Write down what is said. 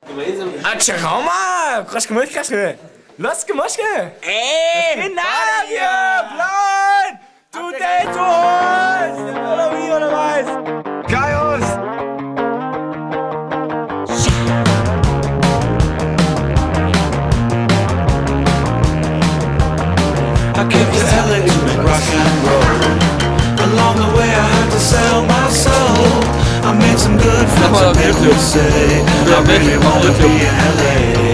Calma! Cross muito, cachorro! Los que mosca! Ei! Nada, meu! Plan! Tu tem dois! Olha aí, olha mais! Gaios! I came to LA to make rock and roll. Along the way I had to sell my soul. I made some good friends and people say I really wanna be in LA.